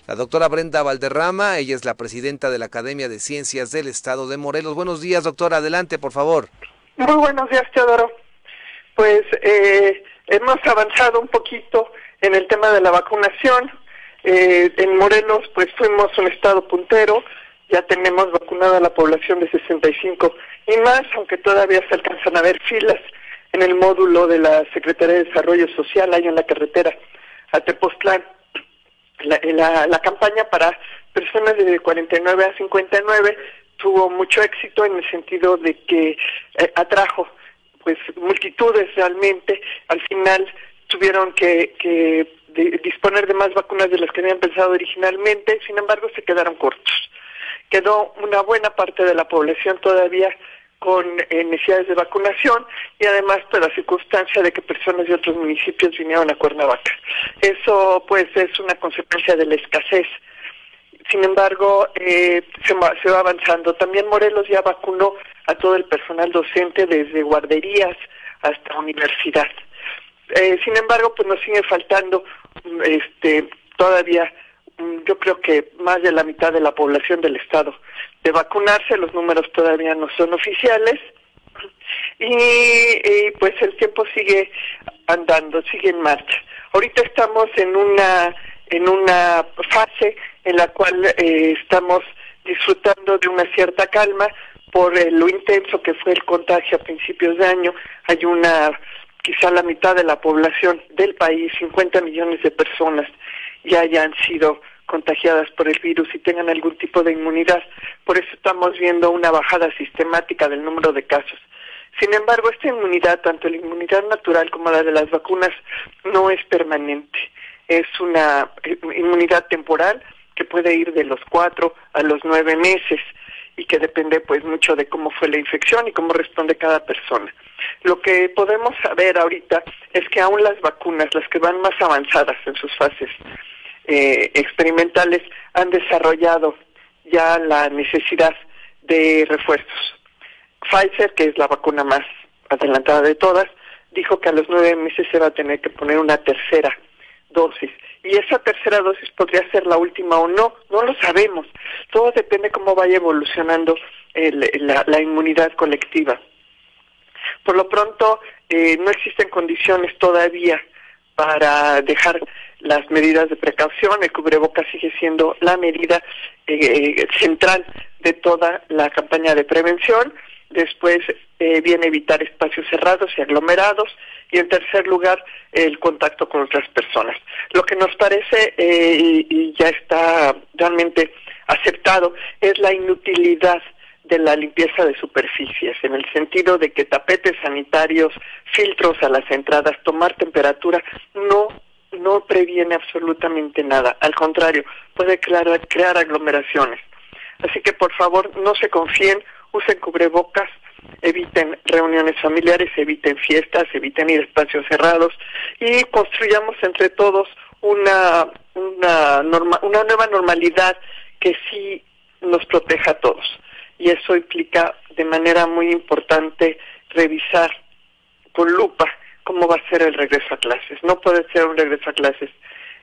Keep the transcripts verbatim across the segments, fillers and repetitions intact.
la doctora Brenda Valderrama. Ella es la presidenta de la Academia de Ciencias del Estado de Morelos. Buenos días, doctora, adelante, por favor. Muy buenos días, Teodoro. Pues eh, hemos avanzado un poquito en el tema de la vacunación. Eh, en Morelos, pues fuimos un estado puntero, ya tenemos vacunada a la población de sesenta y cinco y más, aunque todavía se alcanzan a ver filas en el módulo de la Secretaría de Desarrollo Social, ahí en la carretera a Tepoztlán. La, la, la campaña para personas de cuarenta y nueve a cincuenta y nueve tuvo mucho éxito en el sentido de que eh, atrajo pues multitudes realmente. Al final tuvieron que, que de, disponer de más vacunas de las que habían pensado originalmente, sin embargo se quedaron cortos. Quedó una buena parte de la población todavía con eh, necesidades de vacunación y además por la circunstancia de que personas de otros municipios vinieron a Cuernavaca. Eso pues es una consecuencia de la escasez. Sin embargo, eh, se, va, se va avanzando. También Morelos ya vacunó a todo el personal docente desde guarderías hasta universidad. Eh, sin embargo, pues nos sigue faltando este todavía, yo creo que más de la mitad de la población del estado de vacunarse. Los números todavía no son oficiales y, y pues el tiempo sigue andando, sigue en marcha. Ahorita estamos en una en una fase en la cual eh, estamos disfrutando de una cierta calma por eh, lo intenso que fue el contagio a principios de año. Hay una, quizá la mitad de la población del país, cincuenta millones de personas, ya hayan sido contagiadas por el virus y tengan algún tipo de inmunidad. Por eso estamos viendo una bajada sistemática del número de casos. Sin embargo, esta inmunidad, tanto la inmunidad natural como la de las vacunas, no es permanente. Es una inmunidad temporal que puede ir de los cuatro a los nueve meses y que depende pues mucho de cómo fue la infección y cómo responde cada persona. Lo que podemos saber ahorita es que aún las vacunas, las que van más avanzadas en sus fases eh, experimentales, han desarrollado ya la necesidad de refuerzos. Pfizer, que es la vacuna más adelantada de todas, dijo que a los nueve meses se va a tener que poner una tercera dosis. Y esa tercera dosis podría ser la última o no, no lo sabemos. Todo depende cómo vaya evolucionando el, la, la inmunidad colectiva. Por lo pronto, eh, no existen condiciones todavía para dejar las medidas de precaución. El cubrebocas sigue siendo la medida eh, central de toda la campaña de prevención. Después eh, viene evitar espacios cerrados y aglomerados, y en tercer lugar el contacto con otras personas. Lo que nos parece eh, y, y ya está realmente aceptado es la inutilidad de la limpieza de superficies, en el sentido de que tapetes sanitarios, filtros a las entradas, tomar temperatura, no no previene absolutamente nada. Al contrario, puede crear, crear aglomeraciones. Así que por favor no se confíen, usen cubrebocas, eviten reuniones familiares, eviten fiestas, eviten ir a espacios cerrados y construyamos entre todos una una norma, una nueva normalidad que sí nos proteja a todos. Y eso implica de manera muy importante revisar con lupa cómo va a ser el regreso a clases. No puede ser un regreso a clases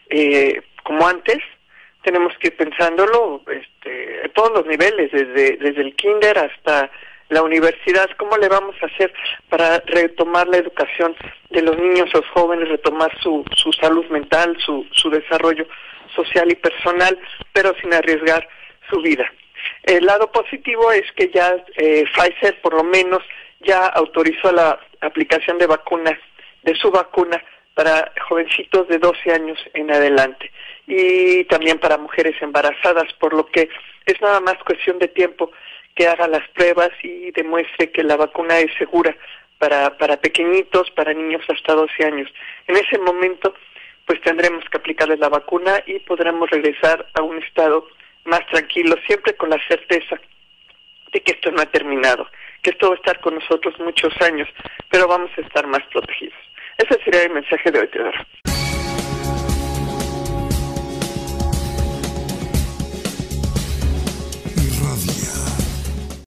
eh, como antes. Tenemos que ir pensándolo este, a todos los niveles, desde, desde el kinder hasta la universidad. ¿Cómo le vamos a hacer para retomar la educación de los niños, los jóvenes, retomar su, su salud mental, su, su desarrollo social y personal, pero sin arriesgar su vida? El lado positivo es que ya eh, Pfizer, por lo menos, ya autorizó la aplicación de vacunas, de su vacuna, para jovencitos de doce años en adelante y también para mujeres embarazadas, por lo que es nada más cuestión de tiempo que haga las pruebas y demuestre que la vacuna es segura para, para pequeñitos, para niños hasta doce años. En ese momento, pues tendremos que aplicarles la vacuna y podremos regresar a un estado más tranquilo, siempre con la certeza de que esto no ha terminado, que esto va a estar con nosotros muchos años, pero vamos a estar más protegidos. Ese sería el mensaje de hoy, Teodoro.